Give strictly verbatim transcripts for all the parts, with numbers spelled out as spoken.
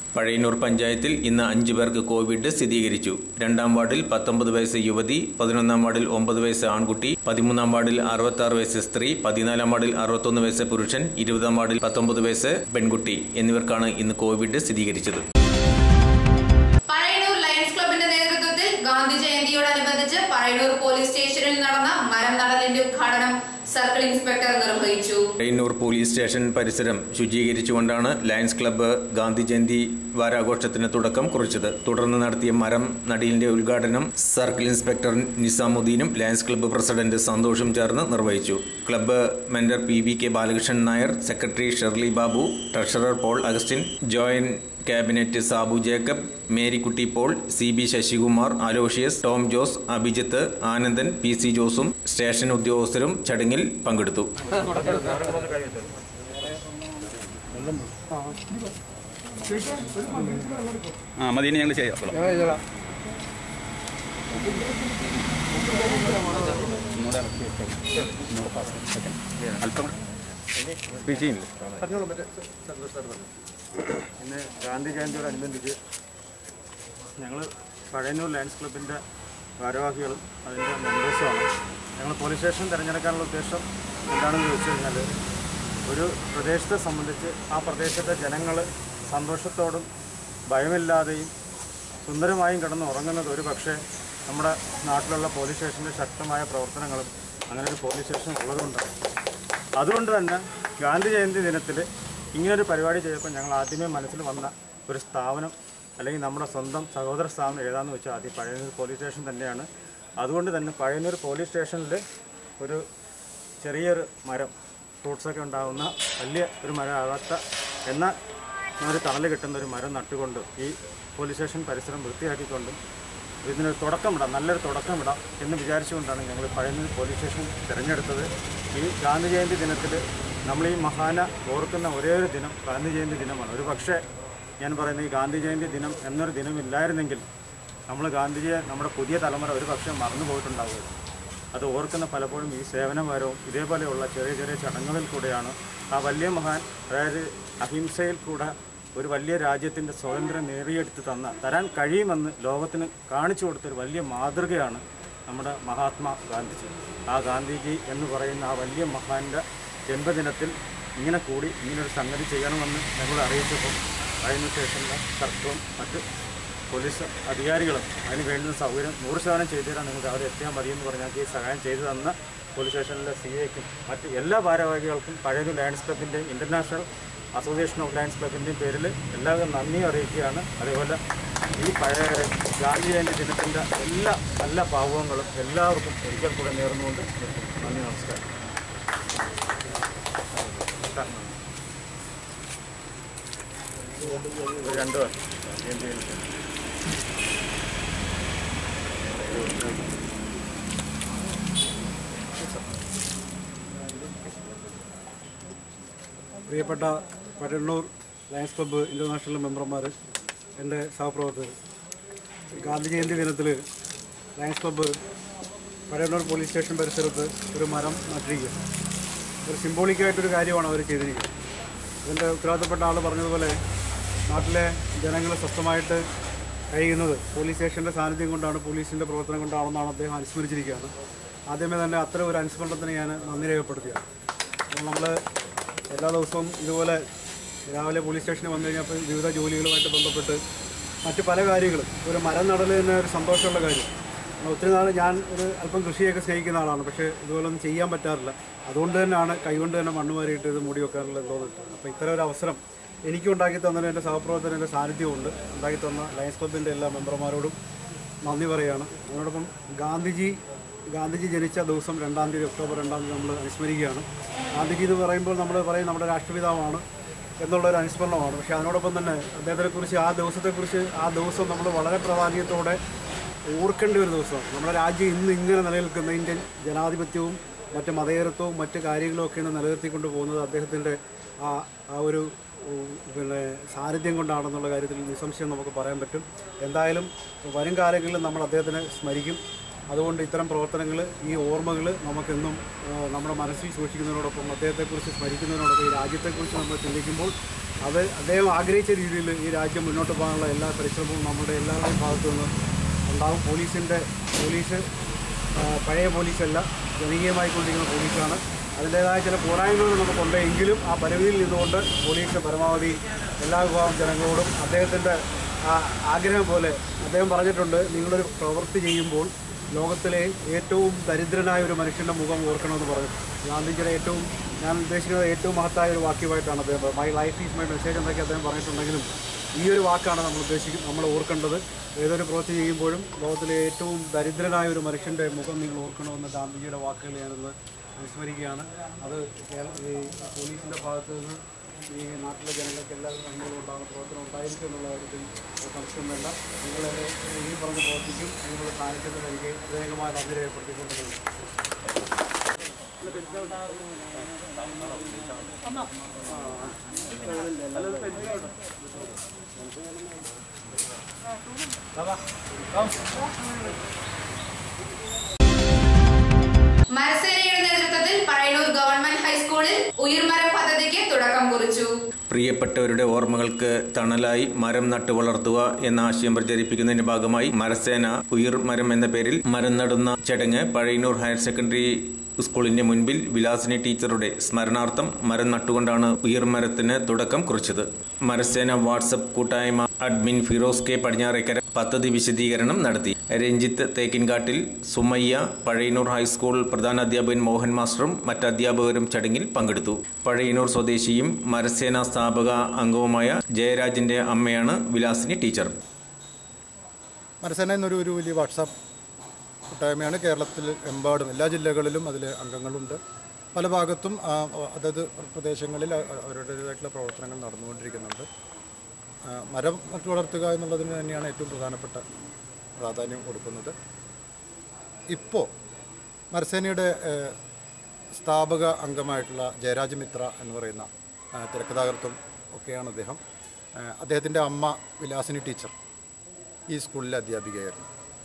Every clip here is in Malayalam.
പഴയന്നൂർ പഞ്ചായത്തിൽ ഇന്ന് അഞ്ചു പേർക്ക് കോവിഡ് സ്ഥിരീകരിച്ചു. രണ്ടാം വാർഡിൽ പത്തൊമ്പത് വയസ്സ് യുവതി, പതിനൊന്നാം വാർഡിൽ ഒമ്പത് വയസ്സ് ആൺകുട്ടി, പതിമൂന്നാം വാർഡിൽ അറുപത്തി ആറ് വയസ്സ് സ്ത്രീ, പതിനാലാം വാർഡിൽ അറുപത്തൊന്ന് വയസ്സ് പുരുഷൻ, ഇരുപതാം വാർഡിൽ പത്തൊമ്പത് വയസ്സ് പെൺകുട്ടി എന്നിവർക്കാണ് ഇന്ന് കോവിഡ് സ്ഥിരീകരിച്ചത്. പഴയന്നൂർ ലയൺസ് ക്ലബിന്റെ നേതൃത്വത്തിൽ ഗാന്ധി ജയന്തിയോടനുബന്ധിച്ച് പഴയന്നൂർ പോലീസ് സ്റ്റേഷനിൽ നടന്ന മരം നടലിന്റെ ഉദ്ഘാടനം സർക്കിൾ ഇൻസ്പെക്ടർ നിർവഹിച്ചു. പഴയന്നൂർ പോലീസ് സ്റ്റേഷൻ പരിസരം ശുചീകരിച്ചുകൊണ്ടാണ് ലയൺസ് ക്ലബ്ബ് ഗാന്ധി ജയന്തി വാരാഘോഷത്തിന് തുടക്കം കുറിച്ചത്. തുടർന്ന് നടത്തിയ മരം നടീലിന്റെ ഉദ്ഘാടനം സർക്കിൾ ഇൻസ്പെക്ടർ നിസാമുദ്ദീനും ലയൺസ് ക്ലബ്ബ് പ്രസിഡന്റ് സന്തോഷും ചേർന്ന് നിർവഹിച്ചു. Club member P V K Balakrishnan Nair, secretary Sherly Babu, treasurer Paul Augustine, joint cabinet Sabu Jacob, Marykutty Paul, C B Sasikumar, Aloysius, Tom Jose, Abhijith, Anandan, P C ജോസും സ്റ്റേഷൻ ഉദ്യോഗസ്ഥരും ചടങ്ങിൽ പങ്കെടുത്തു. ഇന്ന് ഗാന്ധി ജയന്തിയോടനുബന്ധിച്ച് ഞങ്ങൾ പഴയന്നൂർ ലയൺസ് ക്ലബിൻ്റെ ഭാരവാഹികളും അതിൻ്റെ മെമ്പേഴ്സുമാണ്. ഞങ്ങൾ പോലീസ് സ്റ്റേഷൻ തിരഞ്ഞെടുക്കാനുള്ള ഉദ്ദേശം എന്താണെന്ന് ചോദിച്ചു കഴിഞ്ഞാൽ, ഒരു പ്രദേശത്തെ സംബന്ധിച്ച് ആ പ്രദേശത്തെ ജനങ്ങൾ സന്തോഷത്തോടും ഭയമില്ലാതെയും സുന്ദരമായും കിടന്ന് ഉറങ്ങുന്നത് ഒരു പക്ഷേ നമ്മുടെ നാട്ടിലുള്ള പോലീസ് സ്റ്റേഷൻ്റെ ശക്തമായ പ്രവർത്തനങ്ങളും അങ്ങനെ ഒരു പോലീസ് സ്റ്റേഷൻ ഉള്ളതുകൊണ്ടാണ്. അതുകൊണ്ട് തന്നെ ഗാന്ധി ജയന്തി ദിനത്തിൽ ഇങ്ങനൊരു പരിപാടി ചെയ്തപ്പോൾ ഞങ്ങൾ ആദ്യമേ മനസ്സിൽ വന്ന ഒരു സ്ഥാപനം അല്ലെങ്കിൽ നമ്മുടെ സ്വന്തം സഹോദര സ്ഥാപനം ഏതാണെന്ന് വെച്ചാൽ ആദ്യം പഴയന്നൂർ പോലീസ് സ്റ്റേഷൻ തന്നെയാണ്. അതുകൊണ്ട് തന്നെ പഴയന്നൂർ പോലീസ് സ്റ്റേഷനിൽ ഒരു ചെറിയൊരു മരം, ഫ്രൂട്ട്സൊക്കെ ഉണ്ടാകുന്ന വലിയ ഒരു മരം ആകാത്ത എന്നാൽ ഒരു തണൽ കിട്ടുന്ന ഒരു മരം നട്ടുകൊണ്ട് ഈ പോലീസ് സ്റ്റേഷൻ പരിസരം വൃത്തിയാക്കിക്കൊണ്ടും ഇതിനൊരു തുടക്കമിടാം, നല്ലൊരു തുടക്കമിടാം എന്ന് വിചാരിച്ചുകൊണ്ടാണ് ഞങ്ങൾ പഴയന്നൂർ പോലീസ് സ്റ്റേഷൻ തിരഞ്ഞെടുത്തത്. ഈ ഗാന്ധി ജയന്തി ദിനത്തിൽ നമ്മൾ ഈ മഹാന ഓർക്കുന്ന ഒരേ ഒരു ദിനം ഗാന്ധി ജയന്തി ദിനമാണ്. ഒരു പക്ഷേ ഞാൻ പറയുന്നത് ഈ ഗാന്ധി ജയന്തി ദിനം എന്നൊരു ദിനമില്ലായിരുന്നെങ്കിൽ നമ്മൾ ഗാന്ധിജിയെ നമ്മുടെ പുതിയ തലമുറ ഒരു പക്ഷേ മറന്നു പോയിട്ടുണ്ടാവുകയാണ്. അത് ഓർക്കുന്ന പലപ്പോഴും ഈ സേവനപരവും ഇതേപോലെയുള്ള ചെറിയ ചെറിയ ചടങ്ങുകളിൽ കൂടെയാണ്. ആ വലിയ മഹാൻ, അതായത് അഹിംസയിൽ കൂടെ ഒരു വലിയ രാജ്യത്തിൻ്റെ സ്വാതന്ത്ര്യം നേടിയെടുത്ത് തന്ന തരാൻ കഴിയുമെന്ന് ലോകത്തിന് കാണിച്ചു കൊടുത്തൊരു വലിയ മാതൃകയാണ് നമ്മുടെ മഹാത്മാ ഗാന്ധിജി. ആ ഗാന്ധിജി എന്ന് പറയുന്ന ആ വലിയ മഹാൻ്റെ ജന്മദിനത്തിൽ ഇങ്ങനെ കൂടി ഇങ്ങനൊരു സംഗതി ചെയ്യണമെന്ന് ഞങ്ങൾ അറിയിച്ചപ്പോൾ പഴയന്നൂർ സ്റ്റേഷനിലെ സർക്കാരും മറ്റ് പോലീസ് അധികാരികളും അതിന് വേണ്ടുന്ന സൗകര്യം നൂറ് ശതമാനം ചെയ്തു തരാൻ നിങ്ങൾക്ക് അവിടെ എത്തിയാൽ മതിയെന്ന് പറഞ്ഞാൽ ഈ സഹായം ചെയ്തു തന്ന പോലീസ് സ്റ്റേഷനിലെ സി എക്കും മറ്റ് എല്ലാ ഭാരവാഹികൾക്കും പഴയന്നൂർ ലയൺസ് ക്ലബിൻ്റെയും ഇൻ്റർനാഷണൽ അസോസിയേഷൻ ഓഫ് ലയൺസ് ക്ലബിൻ്റെയും പേരിൽ എല്ലാവരും നന്ദി അറിയിക്കുകയാണ്. അതേപോലെ ഈ പഴയ ഗാന്ധി ജയന്തി ദിനത്തിൻ്റെ എല്ലാ നല്ല ഭാവങ്ങളും എല്ലാവർക്കും ഒരിക്കൽ കൂടെ നേർന്നുകൊണ്ട് നന്ദി, നമസ്കാരം. രണ്ട് വർഷം പ്രിയപ്പെട്ട പഴയന്നൂർ ലയൺസ് ക്ലബ്ബ് ഇൻ്റർനാഷണൽ മെമ്പർമാർ, എൻ്റെ സഹപ്രവർത്തകർ, ഗാന്ധി ജയന്തി ദിനത്തിൽ lions club Pazhayannur police station പരിസരത്ത് ഒരു മരം നട്ടിരിക്കുക. ഒരു സിംബോളിക്കായിട്ടൊരു കാര്യമാണ് അവർ ചെയ്തിരിക്കുന്നത്. ഇതിൻ്റെ ഉത്തരവാദിത്തപ്പെട്ട ആൾ പറഞ്ഞതുപോലെ നാട്ടിലെ ജനങ്ങൾ സ്വസ്ഥമായിട്ട് കഴിയുന്നത് പോലീസ് സ്റ്റേഷൻ്റെ സാന്നിധ്യം കൊണ്ടാണ്, പോലീസിൻ്റെ പ്രവർത്തനം കൊണ്ടാണെന്നാണ് അദ്ദേഹം അനുസ്മരിച്ചിരിക്കുകയാണ്. ആദ്യമേ തന്നെ അത്തരം ഒരു അനുസ്മരണത്തിന് ഞാൻ നന്ദി രേഖപ്പെടുത്തുകയാണ്. നമ്മൾ എല്ലാ ദിവസവും ഇതുപോലെ രാവിലെ പോലീസ് സ്റ്റേഷനിൽ വന്നു കഴിഞ്ഞപ്പോൾ വിവിധ ജോലികളുമായിട്ട് ബന്ധപ്പെട്ട് മറ്റ് പല കാര്യങ്ങളും, ഒരു മരം നടൽ തന്നെ ഒരു സന്തോഷമുള്ള കാര്യം. ഒത്തിരി നാൾ ഞാൻ ഒരു അല്പം കൃഷിയൊക്കെ സ്നേഹിക്കുന്ന ആളാണ്, പക്ഷേ ഇതുപോലൊന്നും ചെയ്യാൻ പറ്റാറില്ല. അതുകൊണ്ട് തന്നെയാണ് കൈകൊണ്ട് തന്നെ മണ്ണ് വാരിയിട്ട് ഇത് മൂടി വെക്കാറുള്ളത് തോന്നിട്ട്. അപ്പോൾ ഇത്തരം ഒരു അവസരം എനിക്കും ഉണ്ടാക്കി തന്നതിന് എൻ്റെ സഹപ്രവർത്തകൻ്റെ സാന്നിധ്യമുണ്ട്. ഉണ്ടാക്കി തന്ന ലയൺസ് ക്ലബിൻ്റെ എല്ലാ മെമ്പർമാരോടും നന്ദി പറയുകയാണ്. അതിനോടൊപ്പം ഗാന്ധിജി ഗാന്ധിജി ജനിച്ച ദിവസം രണ്ടാം തീയതി ഒക്ടോബർ രണ്ടാം തീയതി നമ്മൾ അനുസ്മരിക്കുകയാണ്. ഗാന്ധിജി എന്ന് പറയുമ്പോൾ നമ്മൾ പറയും നമ്മുടെ രാഷ്ട്രപിതാവാണ് എന്നുള്ളൊരു അനുസ്മരണമാണ്. പക്ഷേ അതിനോടൊപ്പം തന്നെ അദ്ദേഹത്തെക്കുറിച്ച് ആ ദിവസത്തെക്കുറിച്ച് ആ ദിവസം നമ്മൾ വളരെ പ്രാധാന്യത്തോടെ ഓർക്കേണ്ട ഒരു ദിവസമാണ്. നമ്മുടെ രാജ്യം ഇന്ന് ഇങ്ങനെ നിലനിൽക്കുന്ന ഇന്ത്യൻ ജനാധിപത്യവും മറ്റ് മതേതരത്വവും മറ്റ് കാര്യങ്ങളുമൊക്കെയാണ് നിലനിർത്തിക്കൊണ്ട് പോകുന്നത് അദ്ദേഹത്തിൻ്റെ ആ ആ ഒരു പിന്നെ സാന്നിധ്യം കൊണ്ടാണെന്നുള്ള കാര്യത്തിൽ നിസ്സംശയം നമുക്ക് പറയാൻ പറ്റും. എന്തായാലും വരും കാലങ്ങളിൽ നമ്മൾ അദ്ദേഹത്തിനെ സ്മരിക്കും. അതുകൊണ്ട് ഇത്തരം പ്രവർത്തനങ്ങൾ, ഈ ഓർമ്മകൾ നമുക്കെന്നും നമ്മുടെ മനസ്സിൽ സൂക്ഷിക്കുന്നതിനോടൊപ്പം അദ്ദേഹത്തെക്കുറിച്ച് സ്മരിക്കുന്നതിനോടൊപ്പം ഈ രാജ്യത്തെക്കുറിച്ച് നമ്മൾ ചിന്തിക്കുമ്പോൾ അത് അദ്ദേഹം ആഗ്രഹിച്ച രീതിയിൽ ഈ രാജ്യം മുന്നോട്ട് പോകാനുള്ള എല്ലാ പരിശ്രമവും നമ്മുടെ എല്ലാവരുടെയും ഭാഗത്തു നിന്ന് ഉണ്ടാകും. പോലീസിൻ്റെ പോലീസ് പഴയ പോലീസല്ല, ജനകീയമായിക്കൊണ്ടിരിക്കുന്ന പോലീസാണ്. അതിൻ്റേതായ ചില പോരായ്മകൾ നമുക്കുണ്ട്. എങ്കിലും ആ പരിധിയിൽ നിന്നുകൊണ്ട് പോലീസ് പരമാവധി എല്ലാ വിഭാഗം ജനങ്ങളോടും അദ്ദേഹത്തിൻ്റെ ആഗ്രഹം പോലെ അദ്ദേഹം പറഞ്ഞിട്ടുണ്ട്, നിങ്ങളൊരു പ്രവൃത്തി ചെയ്യുമ്പോൾ ലോകത്തിലെ ഏറ്റവും ദരിദ്രനായ ഒരു മനുഷ്യൻ്റെ മുഖം ഓർക്കണമെന്ന് പറഞ്ഞു. ഗാന്ധിജിയുടെ ഏറ്റവും ഞാൻ ഉദ്ദേശിക്കുന്നത് ഏറ്റവും മഹത്തായ ഒരു വാക്യമായിട്ടാണ് അദ്ദേഹം my life is my message എന്നൊക്കെ അദ്ദേഹം പറഞ്ഞിട്ടുണ്ടെങ്കിലും ഈ ഒരു വാക്കാണ് നമ്മൾ ഉദ്ദേശിക്കുന്നത്, നമ്മൾ ഓർക്കേണ്ടത്. ഏതൊരു പ്രവൃത്തി ചെയ്യുമ്പോഴും ലോകത്തിലെ ഏറ്റവും ദരിദ്രനായ ഒരു മനുഷ്യൻ്റെ മുഖം നിങ്ങൾ ഓർക്കണമെന്ന് ഗാന്ധിജിയുടെ വാക്കുകൾ ഞാനൊന്ന് അനുസ്മരിക്കുകയാണ്. അത് ഈ പോലീസിൻ്റെ ഭാഗത്ത് നിന്ന് ഈ നാട്ടിലെ ജനങ്ങൾക്ക് എല്ലാവരും നന്മകളും ഉണ്ടാകുന്ന പ്രവർത്തനം ഉണ്ടായിരിക്കും എന്നുള്ള കാര്യത്തിൽ സംശയം വേണ്ട. നിങ്ങളെ ഈ പറഞ്ഞ് പ്രവർത്തിക്കും. നിങ്ങളുടെ സാന്നിധ്യത്തിൽ എനിക്ക് പ്രത്യേകമായ നന്ദി രേഖപ്പെടുത്തിക്കൊണ്ടിരിക്കുന്നു. മരസേനയുടെ നേതൃത്വത്തിൽ പഴയന്നൂർ ഗവൺമെന്റ് ഹൈസ്കൂളിൽ ഉയർമരം പദ്ധതിക്ക് തുടക്കം കുറിച്ചു. പ്രിയപ്പെട്ടവരുടെ ഓർമ്മകൾക്ക് തണലായി മരം നട്ടു വളർത്തുക എന്ന ആശയം പ്രചരിപ്പിക്കുന്നതിന്റെ ഭാഗമായി മരസേന ഉയിർ മരം എന്ന പേരിൽ മരം നടുന്ന ചടങ്ങ് പഴയന്നൂർ ഹയർ സെക്കൻഡറി സ്കൂളിന്റെ മുൻപിൽ വിലാസിനി ടീച്ചറുടെ സ്മരണാർത്ഥം മരം നട്ടുകൊണ്ടാണ് ഉയിർ മരത്തിന് തുടക്കം കുറിച്ചത്. മരസേന വാട്സപ്പ് കൂട്ടായ്മ അഡ്മിൻ ഫിറോസ് കെ പടിഞ്ഞാറേക്കര പദ്ധതി വിശദീകരണം നടത്തി. രഞ്ജിത്ത് തേക്കിൻകാട്ടിൽ, സുമയ്യ, പഴയന്നൂർ ഹൈസ്കൂൾ പ്രധാനാധ്യാപകൻ മോഹൻ മാസ്റ്ററും മറ്റ് അധ്യാപകരും ചടങ്ങിൽ പങ്കെടുത്തു. പഴയന്നൂർ സ്വദേശിയും മരസേന സ്ഥാപക അംഗവുമായ ജയരാജിന്റെ അമ്മയാണ് വിലാസിനി ടീച്ചർ. മരസേന എന്നൊരു ഒരു വലിയ വാട്സാപ്പ് കൂട്ടായ്മയാണ്. കേരളത്തിൽ എമ്പാടും എല്ലാ ജില്ലകളിലും അതിൽ അംഗങ്ങളുണ്ട്. പല ഭാഗത്തും അതത് പ്രദേശങ്ങളിൽ അവരുടേതായിട്ടുള്ള പ്രവർത്തനങ്ങൾ നടന്നുകൊണ്ടിരിക്കുന്നുണ്ട്. മരം നട്ടു വളർത്തുക എന്നുള്ളതിന് തന്നെയാണ് ഏറ്റവും പ്രധാനപ്പെട്ട പ്രാധാന്യം കൊടുക്കുന്നത്. ഇപ്പോൾ മരസേനയുടെ സ്ഥാപക അംഗമായിട്ടുള്ള ജയരാജ് മിത്ര എന്ന് പറയുന്ന തിരക്കഥാകൃത്തും ഒക്കെയാണ് അദ്ദേഹം. അദ്ദേഹത്തിൻ്റെ അമ്മ വിലാസിനി ടീച്ചർ ഈ സ്കൂളിലെ അധ്യാപികയായിരുന്നു.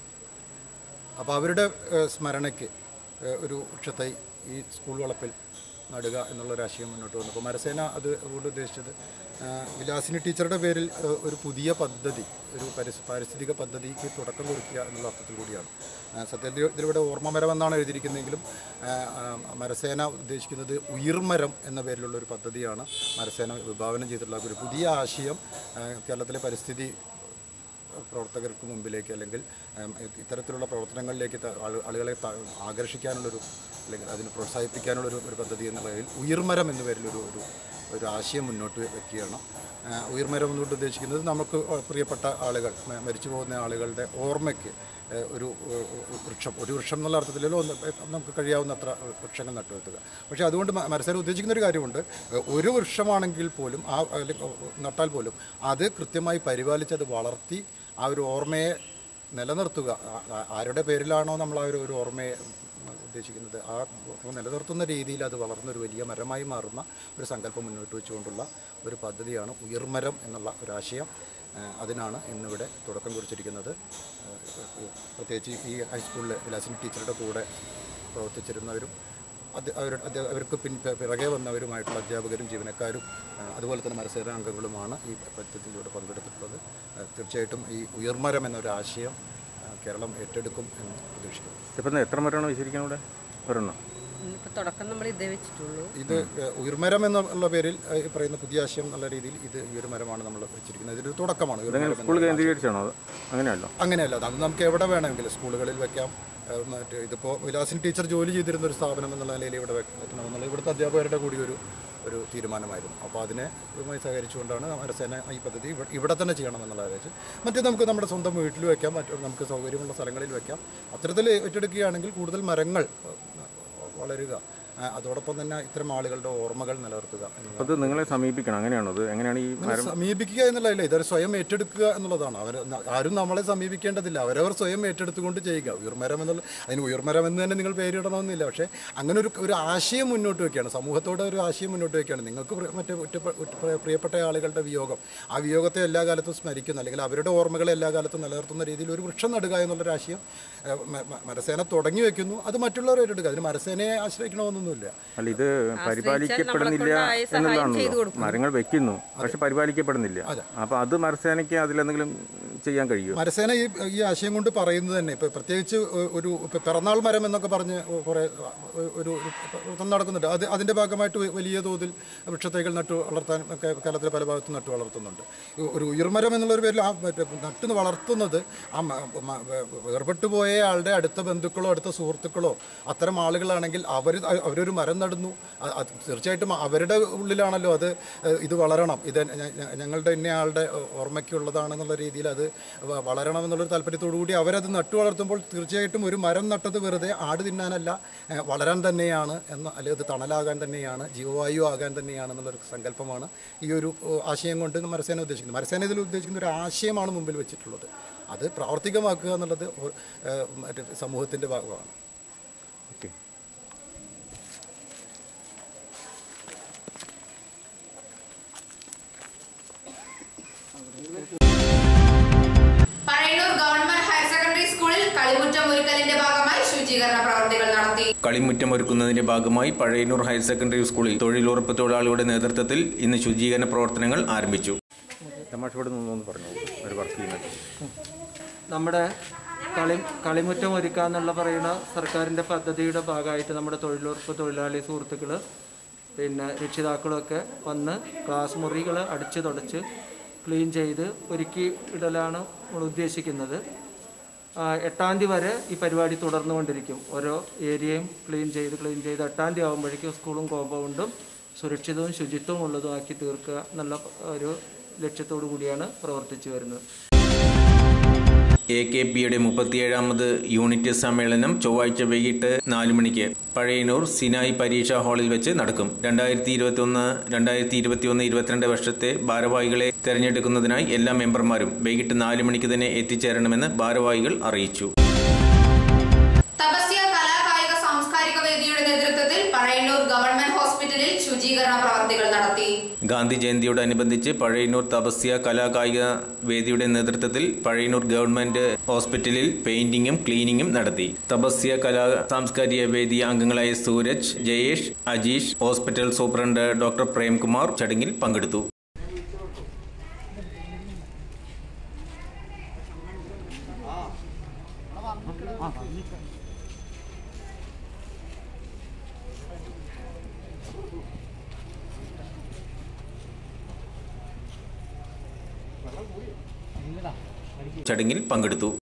അപ്പോൾ അവരുടെ സ്മരണയ്ക്ക് ഒരു വൃക്ഷത്തൈ ഈ സ്കൂൾ വളപ്പിൽ നടുക എന്നുള്ളൊരാശയം മുന്നോട്ട് വന്നു. അപ്പോൾ മരസേന അത് അതുകൊണ്ട് ഉദ്ദേശിച്ചത് വിലാസിനി ടീച്ചറുടെ പേരിൽ ഒരു പുതിയ പദ്ധതി, ഒരു പരിസ് പാരിസ്ഥിതിക പദ്ധതിക്ക് തുടക്കം കുറിക്കുക എന്നുള്ള അർത്ഥത്തിൽ കൂടിയാണ്. സത്യത്തിൽ ഇതിലൂടെ ഓർമ്മമരം എന്നാണ് എഴുതിയിരിക്കുന്നതെങ്കിലും മരസേന ഉദ്ദേശിക്കുന്നത് ഉയിർമരം എന്ന പേരിലുള്ള ഒരു പദ്ധതിയാണ് മരസേന വിഭാവനം ചെയ്തിട്ടുള്ള ഒരു പുതിയ ആശയം കേരളത്തിലെ പരിസ്ഥിതി പ്രവർത്തകർക്ക് മുമ്പിലേക്ക് അല്ലെങ്കിൽ ഇത്തരത്തിലുള്ള പ്രവർത്തനങ്ങളിലേക്ക് ആളുകളെ ആകർഷിക്കാനുള്ളൊരു അല്ലെങ്കിൽ അതിന് പ്രോത്സാഹിപ്പിക്കാനുള്ളൊരു ഒരു പദ്ധതി എന്ന നിലയിൽ ഉയിർമരം എന്ന പേരിലൊരു ഒരു ഒരു ആശയം മുന്നോട്ട് വയ്ക്കുകയാണ്. ഉയിർമരം എന്നുകൊണ്ട് ഉദ്ദേശിക്കുന്നത് നമുക്ക് പ്രിയപ്പെട്ട ആളുകൾ, മരിച്ചു പോകുന്ന ആളുകളുടെ ഓർമ്മയ്ക്ക് ഒരു വൃക്ഷം, ഒരു വൃക്ഷം എന്നുള്ള അർത്ഥത്തിലല്ലോ നമുക്ക് കഴിയാവുന്ന അത്ര വൃക്ഷങ്ങൾ നട്ടുവെത്തുക. പക്ഷേ അതുകൊണ്ട് മരസേന ഉദ്ദേശിക്കുന്ന ഒരു കാര്യമുണ്ട്. ഒരു വൃക്ഷമാണെങ്കിൽ പോലും ആ നട്ടാൽ പോലും അത് കൃത്യമായി പരിപാലിച്ച് അത് വളർത്തി ആ ഒരു ഓർമ്മയെ നിലനിർത്തുക. ആരുടെ പേരിലാണോ നമ്മൾ ആ ഒരു ഒരു ഓർമ്മയെ ഉദ്ദേശിക്കുന്നത് ആ നിലനിർത്തുന്ന രീതിയിൽ അത് വളർന്നൊരു വലിയ മരമായി മാറുന്ന ഒരു സങ്കല്പം മുന്നോട്ട് വെച്ചുകൊണ്ടുള്ള ഒരു പദ്ധതിയാണ് ഉയിർമരം എന്നുള്ള ഒരാശയം. അതിനാണ് ഇന്നിവിടെ തുടക്കം കുറിച്ചിരിക്കുന്നത്. പ്രത്യേകിച്ച് ഈ ഹൈസ്കൂളിൽ വിലാസിനി ടീച്ചറുടെ കൂടെ പ്രവർത്തിച്ചിരുന്നവരും അത് അവരുടെ അവർക്ക് പിൻ പിറകെ വന്നവരുമായിട്ടുള്ള അധ്യാപകരും ജീവനക്കാരും അതുപോലെ തന്നെ മരസേന അംഗങ്ങളുമാണ് ഈ പദ്ധതിയിലൂടെ പങ്കെടുത്തിട്ടുള്ളത്. തീർച്ചയായിട്ടും ഈ ഉയർമരം എന്നൊരാശയം കേരളം ഏറ്റെടുക്കും എന്ന് പ്രതീക്ഷിക്കുന്നു. ഇപ്പം എത്ര മരമാണ് വെച്ചിരിക്കുന്നത് ഇവിടെ? ഒരെണ്ണം തുടക്കം നമ്മൾ ഇതേ വെച്ചിട്ടുള്ളൂ. ഇത് ഉയർമരം എന്നുള്ള പേരിൽ ഈ പറയുന്ന പുതിയ ആശയം എന്നുള്ള രീതിയിൽ ഇത് ഈ ഒരു മരമാണ് നമ്മൾ വെച്ചിരിക്കുന്നത്. ഇതൊരു തുടക്കമാണ്. സ്കൂൾ കേന്ദ്രീകരിച്ചാണോ? അങ്ങനെയല്ല അങ്ങനെയല്ല അത് നമുക്ക് എവിടെ വേണമെങ്കിലും സ്കൂളുകളിൽ വെക്കാം. മറ്റേ ഇതിപ്പോൾ വിലാസിനി ടീച്ചർ ജോലി ചെയ്തിരുന്ന ഒരു സ്ഥാപനം എന്നുള്ള നിലയിൽ ഇവിടെ വെക്കണമെന്നുള്ള ഇവിടുത്തെ അധ്യാപകരുടെ കൂടി ഒരു ഒരു തീരുമാനമായിരുന്നു. അപ്പോൾ അതിനെ ഇതുമായി സഹകരിച്ചുകൊണ്ടാണ് മരസേന ഈ പദ്ധതി ഇവിടെ തന്നെ ചെയ്യണമെന്നുള്ള ആലോചിച്ച്. മറ്റേ നമുക്ക് നമ്മുടെ സ്വന്തം വീട്ടിൽ വയ്ക്കാം, മറ്റു നമുക്ക് സൗകര്യമുള്ള സ്ഥലങ്ങളിൽ വയ്ക്കാം. അത്തരത്തിൽ ഏറ്റെടുക്കുകയാണെങ്കിൽ കൂടുതൽ മരങ്ങൾ വളരുക, അതോടൊപ്പം തന്നെ ഇത്തരം ആളുകളുടെ ഓർമ്മകൾ നിലനിർത്തുക. അത് നിങ്ങളെ സമീപിക്കണം, അങ്ങനെയാണോ? അത് എങ്ങനെയാണ് ഈ സമീപിക്കുക എന്നുള്ളതല്ല, ഇതൊരു സ്വയം ഏറ്റെടുക്കുക എന്നുള്ളതാണ്. അവർ ആരും നമ്മളെ സമീപിക്കേണ്ടതില്ല, അവരവർ സ്വയം ഏറ്റെടുത്തുകൊണ്ട് ചെയ്യുക. ഉയർമരം എന്നുള്ള അതിന് ഉയർമരം എന്ന് തന്നെ നിങ്ങൾ പേരിടണമെന്നില്ല. പക്ഷേ അങ്ങനെ ഒരു ഒരു ആശയം മുന്നോട്ട് വയ്ക്കുകയാണ്, സമൂഹത്തോടെ ഒരു ആശയം മുന്നോട്ട് വയ്ക്കുകയാണ്. നിങ്ങൾക്ക് മറ്റേ ഒറ്റ പ്രിയപ്പെട്ട ആളുകളുടെ വിയോഗം, ആ വിയോഗത്തെ എല്ലാ കാലത്തും സ്മരിക്കുന്ന അല്ലെങ്കിൽ അവരുടെ ഓർമ്മകളെ എല്ലാ കാലത്തും നിലനിർത്തുന്ന രീതിയിൽ ഒരു വൃക്ഷം നടുക എന്നുള്ളൊരു ആശയം മരസേന തുടങ്ങി വയ്ക്കുന്നു. അത് മറ്റുള്ളവർ ഏറ്റെടുക്കുക. അതിന് മരസേനയെ ആശ്രയിക്കണമെന്നൊന്നും കുഴപ്പമൊന്നുമില്ല. അല്ല, ഇത് പരിപാലിക്കപ്പെടുന്നില്ല എന്നുള്ളതാണല്ലോ. മരങ്ങൾ വെക്കുന്നു, പക്ഷെ പരിപാലിക്കപ്പെടുന്നില്ല. അപ്പോൾ അത് മരസേനയ്ക്ക് അതിലെന്തെങ്കിലും ചെയ്യാൻ കഴിയും? മരസേന ഈ ഈ ആശയം കൊണ്ട് പറയുന്നത് തന്നെ ഇപ്പോൾ പ്രത്യേകിച്ച് ഒരു പിറന്നാൾ മരം എന്നൊക്കെ പറഞ്ഞ് കുറേ ഒരു നടക്കുന്നുണ്ട്. അത് അതിൻ്റെ ഭാഗമായിട്ട് വലിയ തോതിൽ വൃക്ഷത്തൈകൾ നട്ടു വളർത്താൻ ഒക്കെ കേരളത്തിലെ പല ഭാഗത്തും നട്ടു വളർത്തുന്നുണ്ട്. ഒരു ഉയർമരം എന്നുള്ളൊരു പേരിൽ ആ നട്ടു വളർത്തുന്നത് ആ വേർപെട്ടു പോയ ആളുടെ അടുത്ത ബന്ധുക്കളോ അടുത്ത സുഹൃത്തുക്കളോ അത്തരം ആളുകളാണെങ്കിൽ അവർ അവരൊരു മരം നടുന്നു. തീർച്ചയായിട്ടും അവരുടെ ഉള്ളിലാണല്ലോ അത് ഇത് വളരണം, ഇത് ഞങ്ങളുടെ ഇന്ന ആളുടെ ഓർമ്മയ്ക്കുള്ളതാണെന്നുള്ള രീതിയിൽ അത് വളരണമെന്നുള്ളൊരു താല്പര്യത്തോടു കൂടി അവരത് നട്ടു വളർത്തുമ്പോൾ തീർച്ചയായിട്ടും ഒരു മരം നട്ടത് വെറുതെ ആട് തിന്നാനല്ല, വളരാൻ തന്നെയാണ് എന്ന്, അല്ലെങ്കിൽ അത് തണലാകാൻ തന്നെയാണ്, ജീവവായു ആകാൻ തന്നെയാണ് എന്നുള്ളൊരു സങ്കല്പമാണ് ഈ ഒരു ആശയം കൊണ്ട് മരസേന ഉദ്ദേശിക്കുന്നത്. മരസേന ഇതിൽ ഉദ്ദേശിക്കുന്ന ഒരു ആശയമാണ് മുമ്പിൽ വെച്ചിട്ടുള്ളത്. അത് പ്രാവർത്തികമാക്കുക എന്നുള്ളത് മറ്റേ സമൂഹത്തിൻ്റെ ഭാഗമാണ്. Okay. Pazhayannur government higher secondary സ്കൂളിൽ കളിമുറ്റം ഒരുക്കലിന്റെ ഭാഗമായി ശുചീകരണ പ്രവർത്തികൾ നടത്തി. കളിമുറ്റം ഒരുക്കുന്നതിന്റെ ഭാഗമായി പഴയന്നൂർ ഹയർ സെക്കൻഡറി സ്കൂളിൽ തൊഴിലുറപ്പ് തൊഴിലാളികളുടെ നേതൃത്വത്തിൽ ഇന്ന് ശുചീകരണ പ്രവർത്തനങ്ങൾ ആരംഭിച്ചു. നമ്മുടെ കളി കളിമുറ്റം ഒരുക്കുക എന്നുള്ള പറയുന്ന സർക്കാരിൻ്റെ പദ്ധതിയുടെ ഭാഗമായിട്ട് നമ്മുടെ തൊഴിലുറപ്പ് തൊഴിലാളി സുഹൃത്തുക്കൾ പിന്നെ രക്ഷിതാക്കളൊക്കെ വന്ന് ക്ലാസ് മുറികൾ അടിച്ച് തുടച്ച് ക്ലീൻ ചെയ്ത് ഒരുക്കി ഇടലാണ് നമ്മൾ ഉദ്ദേശിക്കുന്നത്. എട്ടാം തീയതി വരെ ഈ പരിപാടി തുടർന്നുകൊണ്ടിരിക്കും. ഓരോ ഏരിയയും ക്ലീൻ ചെയ്ത് ക്ലീൻ ചെയ്ത് എട്ടാം തീയതി ആകുമ്പോഴേക്കും സ്കൂളും കോമ്പൗണ്ടും സുരക്ഷിതവും ശുചിത്വവും ഉള്ളതുമാക്കി തീർക്കുക എന്നുള്ള ഒരു ലക്ഷ്യത്തോടു കൂടിയാണ് പ്രവർത്തിച്ചു വരുന്നത്. എ കെ പിയുടെ മുപ്പത്തിയേഴാമത് യൂണിറ്റ് സമ്മേളനം ചൊവ്വാഴ്ച വൈകിട്ട് നാലു മണിക്ക് പഴയന്നൂർ സിനായി പരീക്ഷാ ഹാളിൽ വെച്ച് നടക്കും. രണ്ടായിരത്തി ഇരുപത്തി ഒന്ന് രണ്ടായിരത്തി ഇരുപത്തി ഒന്ന് ഇരുപത്തിരണ്ട് വർഷത്തെ ഭാരവാഹികളെ തെരഞ്ഞെടുക്കുന്നതിനായി എല്ലാ മെമ്പർമാരും വൈകിട്ട് നാലു മണിക്ക് തന്നെ എത്തിച്ചേരണമെന്ന് ഭാരവാഹികൾ അറിയിച്ചു. തപസ്യ കലാകായിക സാംസ്കാരിക വേദിയുടെ നേതൃത്വത്തിൽ പഴയന്നൂർ ഗവൺമെന്റ് ഹോസ്പിറ്റലിൽ ശുചീകരണ പ്രവർത്തികൾ നടത്തി. ഗാന്ധി ജയന്തിയോടനുബന്ധിച്ച് പഴയന്നൂർ തപസ്യ കലാകായിക വേദിയുടെ നേതൃത്വത്തിൽ പഴയന്നൂർ ഗവൺമെന്റ് ഹോസ്പിറ്റലിൽ പെയിന്റിങ്ങും ക്ലീനിങ്ങും നടത്തി. തപസ്യ കലാ സാംസ്കാരിക വേദി അംഗങ്ങളായ Suraj, Jayesh, Ajeesh, hospital superintendent doctor Premkumar ചടങ്ങിൽ പങ്കെടുത്തു. ചടങ്ങിൽ പങ്കെടുത്തു.